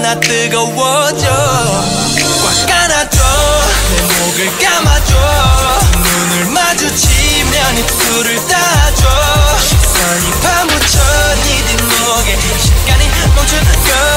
너무나 뜨거워져. 꽉 안아줘 내 목을 감아줘. 눈을 마주치면 입술을 닿아줘. 시선이 파묻혀 네 뒷목에 시간이 멈춘 걸.